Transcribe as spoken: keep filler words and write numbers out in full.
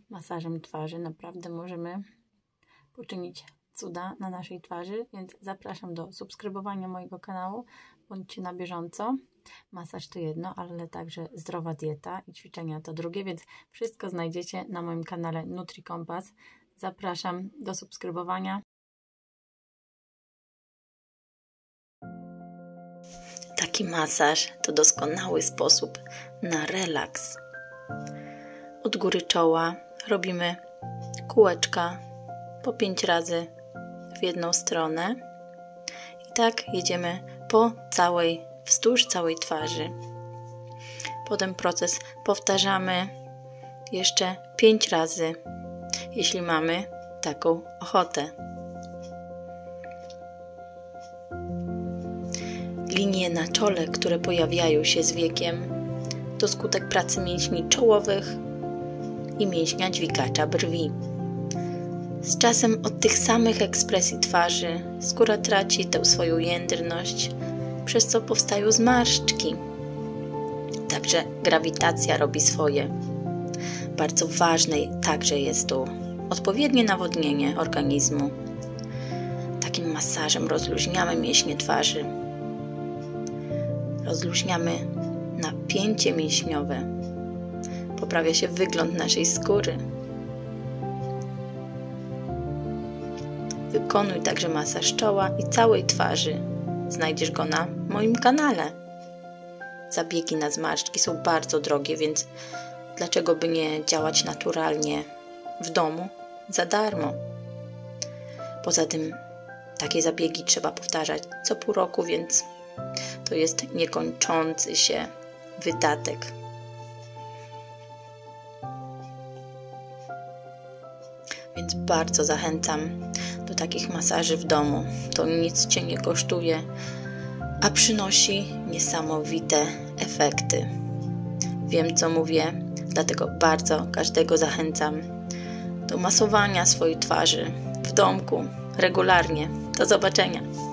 masażem twarzy naprawdę możemy poczynić cuda na naszej twarzy, więc zapraszam do subskrybowania mojego kanału. Bądźcie na bieżąco. Masaż to jedno, ale także zdrowa dieta i ćwiczenia to drugie, więc wszystko znajdziecie na moim kanale NutriCompass. Zapraszam do subskrybowania. Taki masaż to doskonały sposób na relaks. Od góry czoła robimy kółeczka po pięć razy w jedną stronę i tak jedziemy po całej, wzdłuż całej twarzy. Potem proces powtarzamy jeszcze pięć razy, jeśli mamy taką ochotę. Linie na czole, które pojawiają się z wiekiem, to skutek pracy mięśni czołowych i mięśnia dźwigacza brwi. Z czasem od tych samych ekspresji twarzy skóra traci tę swoją jędrność, przez co powstają zmarszczki. Także grawitacja robi swoje. Bardzo ważne także jest tu odpowiednie nawodnienie organizmu. Takim masażem rozluźniamy mięśnie twarzy. Rozluźniamy napięcie mięśniowe. Poprawia się wygląd naszej skóry. Wykonuj także masaż czoła i całej twarzy. Znajdziesz go na moim kanale. Zabiegi na zmarszczki są bardzo drogie, więc dlaczego by nie działać naturalnie w domu za darmo? Poza tym takie zabiegi trzeba powtarzać co pół roku, więc to jest niekończący się wydatek. Więc bardzo zachęcam do takich masaży w domu. To nic Cię nie kosztuje, a przynosi niesamowite efekty. Wiem, co mówię, dlatego bardzo każdego zachęcam do masowania swojej twarzy w domku regularnie. Do zobaczenia.